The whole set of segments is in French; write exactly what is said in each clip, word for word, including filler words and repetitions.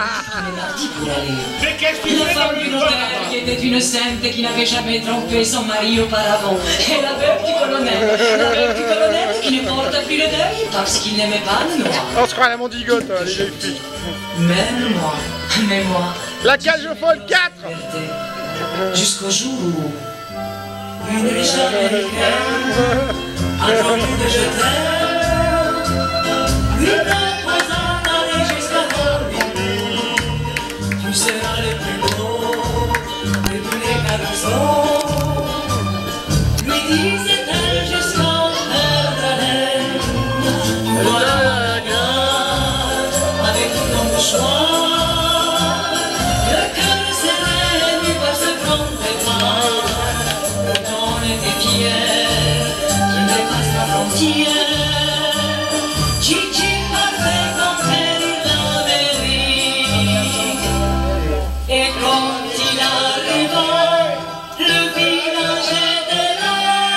est parti pour aller. Mais qu'est-ce qu'il La fait femme dans du le notaire, qui était une sainte qui n'avait jamais trompé son mari auparavant. Et la veuve du colonel, la veuve du colonel qui ne porte plus le deuil parce qu'il n'aimait pas le noir. On se croit à la mondigote, hein, les vieilles filles. Même moi, mais moi. La cage au folle quatre. Jusqu'au jour où une riche américaine a promis de je t'aime, lui proposant d'aller jusqu'à Hollywood. Tu seras le plus beau de tous les garçons, lui disait-elle jusqu'en perdre haleine. Voilà la gare avec ton mouchoir. Gigi partait conquérir l'Amérique. Et quand il arriva, le village était là.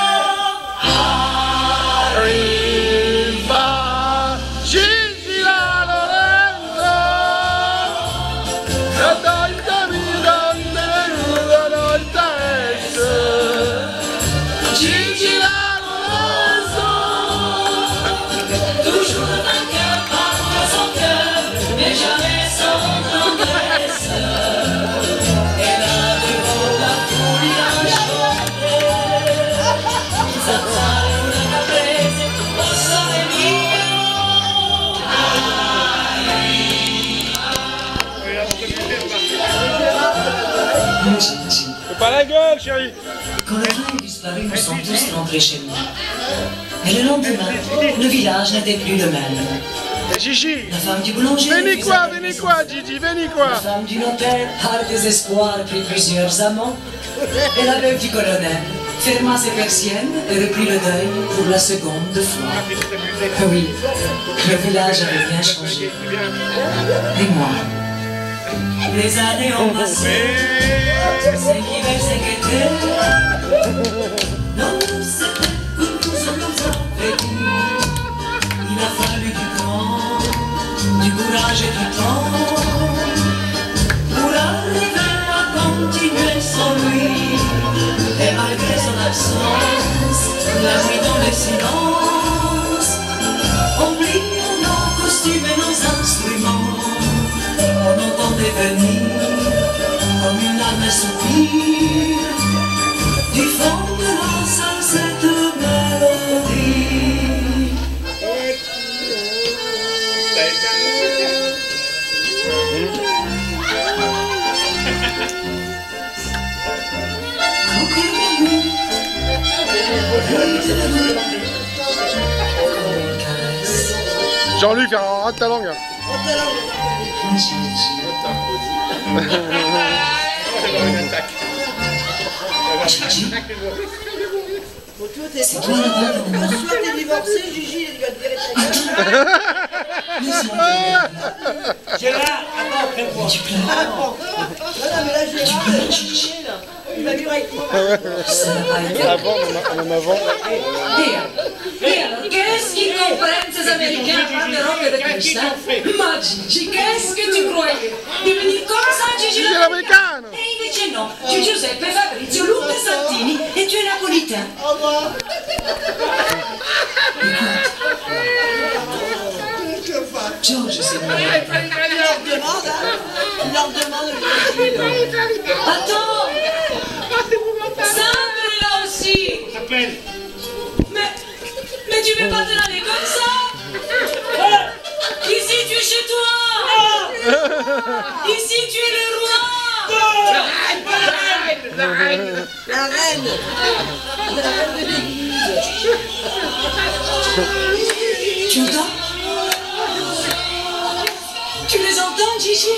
Arriva Gigi la Lorenzo, la dolce vita della dolcezza. Gigi la Fais pas la gueule, chérie. Quand le train est disparu, nous sommes tous rentrés chez nous. Et le lendemain, le village n'était plus le même. Gigi, la femme du boulanger... Venez quoi, venez quoi, Gigi, venez quoi. La femme du notaire, par désespoir, prit plusieurs amants. Et la veuve du colonel ferma ses persiennes et reprit le deuil pour la seconde fois. Oui, le village avait bien changé. Et moi, les années ont passé, c'est l'hiver s'inquiétait. Non, c'était pour nous nous avons vécu. Il a fallu du temps, du courage et du temps pour arriver à continuer sans lui. Et malgré son absence, la nuit dans le silence, oublions nos costumes et nos instruments. On entendait venir comme une âme soupir du fond de l'ensemble cette mélodie. Jean-Luc, rate ta langue. C'est toi la bonne. Soit t'es divorcé, Gigi, il va te virer ta gueule. J'ai là, attends, après moi. Tu pleures. Non, non, mais là, j'ai là, il va vivre avec moi. Ça n'a pas été. Avant, on en avant. Et alors, et alors, qu'est-ce qu'ils comprennent ces Américains à part de robe et de cristal? Ma Gigi, qu'est-ce que tu croyais? Devenir comme ça, Gigi Gigi l'americano. E invece no, tu Giuseppe Fabrizio Luca Santini e tu es napolitain. Au revoir. Georges, c'est moi. Il leur demande, hein. Il leur demande de Attends! Simple est là aussi! S'appelle. Mais, mais tu peux pas te laver comme ça! Ici tu es chez toi! Ici tu es le roi! La reine. La reine de l'église. Tu entends? Tu les entends, Gigi?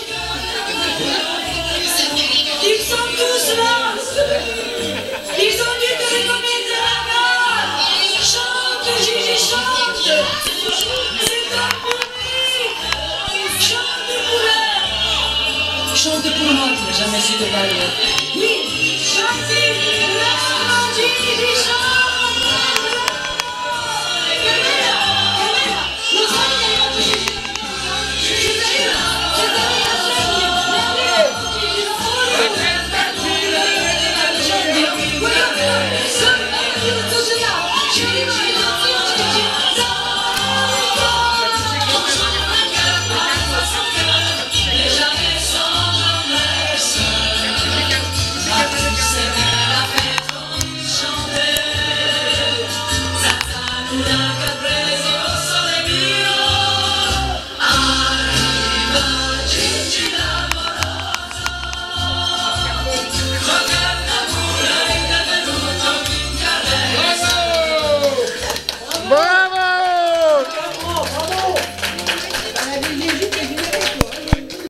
Ils sont tous là! Ils ont dû te reconnaître à la gare! Chante, Gigi, chante! C'est ton public! Chante pour eux! Chante pour moi qui n'ai jamais su te parler. Oui, chante! Là, Gigi, chante!